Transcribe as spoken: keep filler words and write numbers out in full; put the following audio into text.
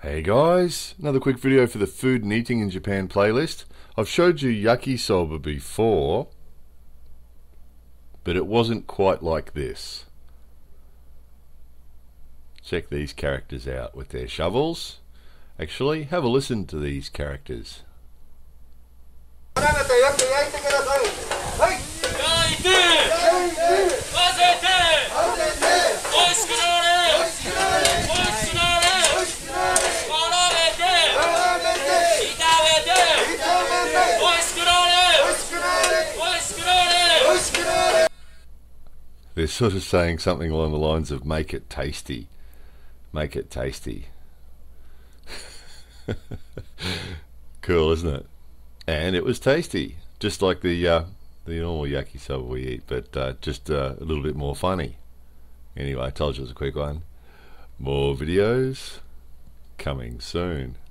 Hey guys, another quick video for the Food and Eating in Japan playlist. I've showed you yakisoba before, but it wasn't quite like this. Check these characters out with their shovels. Actually, have a listen to these characters. They're sort of saying something along the lines of make it tasty. Make it tasty. Cool, isn't it? And it was tasty. Just like the uh, the normal yakisoba we eat, but uh, just uh, a little bit more funny. Anyway, I told you it was a quick one. More videos coming soon.